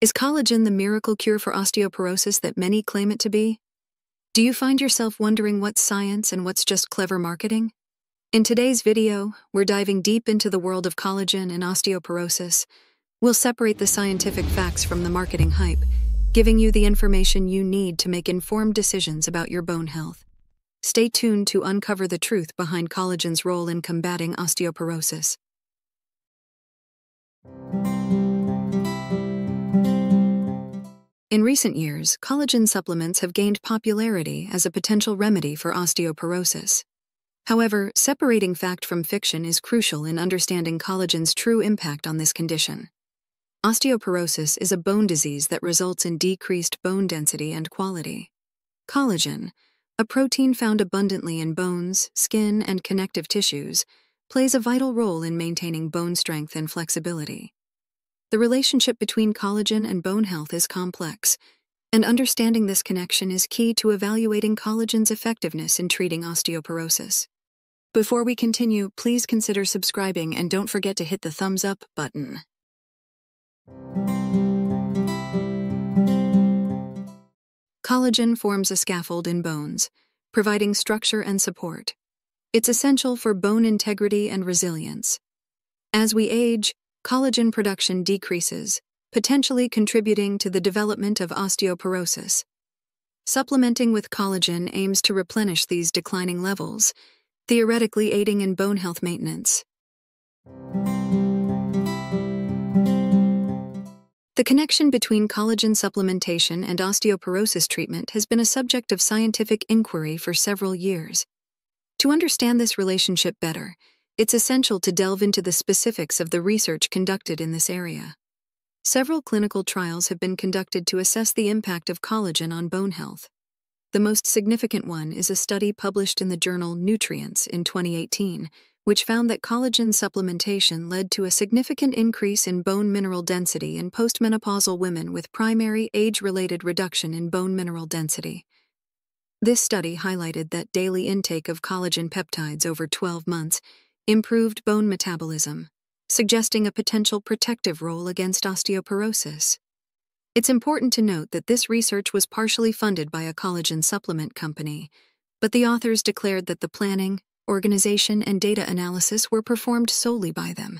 Is collagen the miracle cure for osteoporosis that many claim it to be? Do you find yourself wondering what's science and what's just clever marketing? In today's video, we're diving deep into the world of collagen and osteoporosis. We'll separate the scientific facts from the marketing hype, giving you the information you need to make informed decisions about your bone health. Stay tuned to uncover the truth behind collagen's role in combating osteoporosis. In recent years, collagen supplements have gained popularity as a potential remedy for osteoporosis. However, separating fact from fiction is crucial in understanding collagen's true impact on this condition. Osteoporosis is a bone disease that results in decreased bone density and quality. Collagen, a protein found abundantly in bones, skin, and connective tissues, plays a vital role in maintaining bone strength and flexibility. The relationship between collagen and bone health is complex, and understanding this connection is key to evaluating collagen's effectiveness in treating osteoporosis. Before we continue, please consider subscribing and don't forget to hit the thumbs up button. Collagen forms a scaffold in bones, providing structure and support. It's essential for bone integrity and resilience. As we age, collagen production decreases, potentially contributing to the development of osteoporosis. Supplementing with collagen aims to replenish these declining levels, theoretically aiding in bone health maintenance. The connection between collagen supplementation and osteoporosis treatment has been a subject of scientific inquiry for several years. To understand this relationship better, it's essential to delve into the specifics of the research conducted in this area. Several clinical trials have been conducted to assess the impact of collagen on bone health. The most significant one is a study published in the journal Nutrients in 2018, which found that collagen supplementation led to a significant increase in bone mineral density in postmenopausal women with primary age-related reduction in bone mineral density. This study highlighted that daily intake of collagen peptides over 12 months improved bone metabolism, suggesting a potential protective role against osteoporosis. It's important to note that this research was partially funded by a collagen supplement company, but the authors declared that the planning, organization, and data analysis were performed solely by them.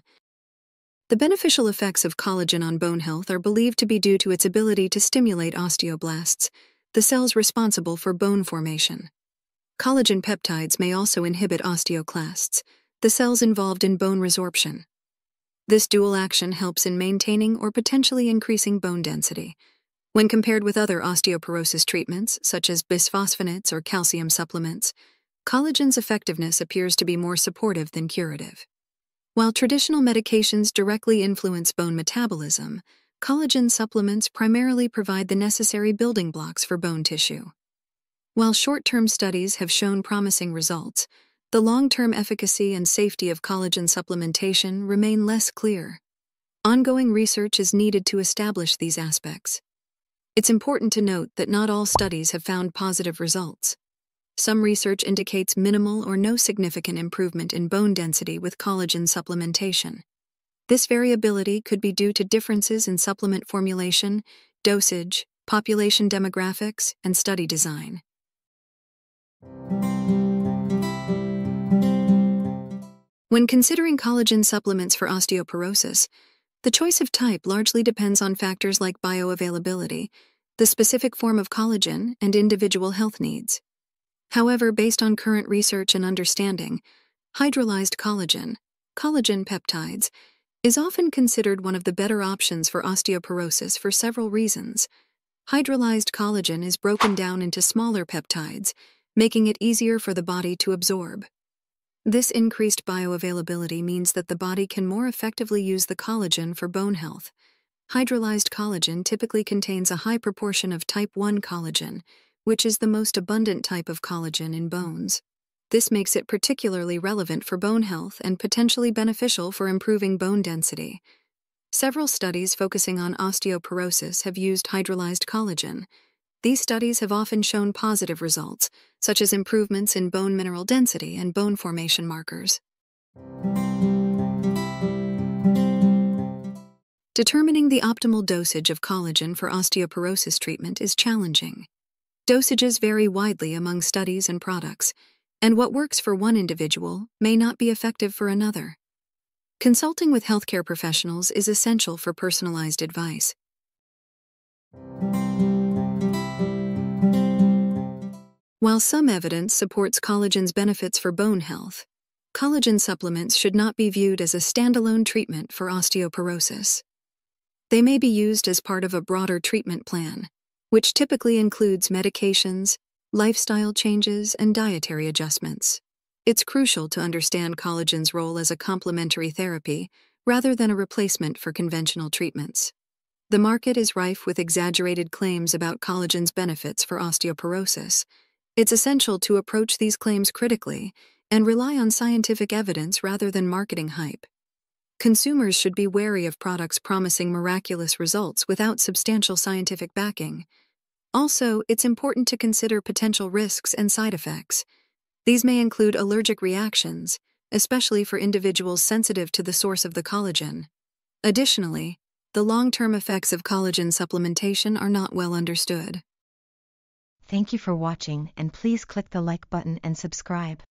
The beneficial effects of collagen on bone health are believed to be due to its ability to stimulate osteoblasts, the cells responsible for bone formation. Collagen peptides may also inhibit osteoclasts, the cells involved in bone resorption. This dual action helps in maintaining or potentially increasing bone density. When compared with other osteoporosis treatments, such as bisphosphonates or calcium supplements, collagen's effectiveness appears to be more supportive than curative. While traditional medications directly influence bone metabolism, collagen supplements primarily provide the necessary building blocks for bone tissue. While short-term studies have shown promising results, the long-term efficacy and safety of collagen supplementation remain less clear. Ongoing research is needed to establish these aspects. It's important to note that not all studies have found positive results. Some research indicates minimal or no significant improvement in bone density with collagen supplementation. This variability could be due to differences in supplement formulation, dosage, population demographics, and study design. When considering collagen supplements for osteoporosis, the choice of type largely depends on factors like bioavailability, the specific form of collagen, and individual health needs. However, based on current research and understanding, hydrolyzed collagen peptides, is often considered one of the better options for osteoporosis for several reasons. Hydrolyzed collagen is broken down into smaller peptides, making it easier for the body to absorb. This increased bioavailability means that the body can more effectively use the collagen for bone health. Hydrolyzed collagen typically contains a high proportion of type 1 collagen, which is the most abundant type of collagen in bones. This makes it particularly relevant for bone health and potentially beneficial for improving bone density. Several studies focusing on osteoporosis have used hydrolyzed collagen. These studies have often shown positive results, such as improvements in bone mineral density and bone formation markers. Determining the optimal dosage of collagen for osteoporosis treatment is challenging. Dosages vary widely among studies and products, and what works for one individual may not be effective for another. Consulting with healthcare professionals is essential for personalized advice. While some evidence supports collagen's benefits for bone health, collagen supplements should not be viewed as a standalone treatment for osteoporosis. They may be used as part of a broader treatment plan, which typically includes medications, lifestyle changes, and dietary adjustments. It's crucial to understand collagen's role as a complementary therapy rather than a replacement for conventional treatments. The market is rife with exaggerated claims about collagen's benefits for osteoporosis. It's essential to approach these claims critically and rely on scientific evidence rather than marketing hype. Consumers should be wary of products promising miraculous results without substantial scientific backing. Also, it's important to consider potential risks and side effects. These may include allergic reactions, especially for individuals sensitive to the source of the collagen. Additionally, the long-term effects of collagen supplementation are not well understood. Thank you for watching, and please click the like button and subscribe.